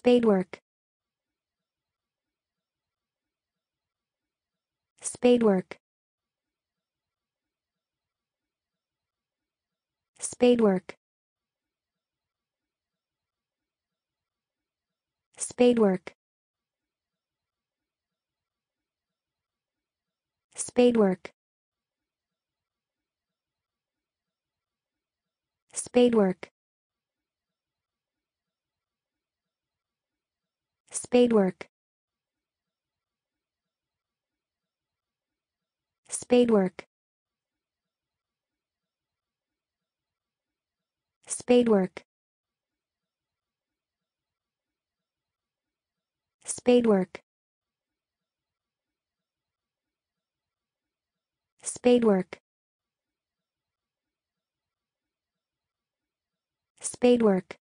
Spadework. Spadework. Spadework. Spadework. Spadework. Spadework. Spadework. Spadework. Spadework. Spadework. Spadework. Spadework.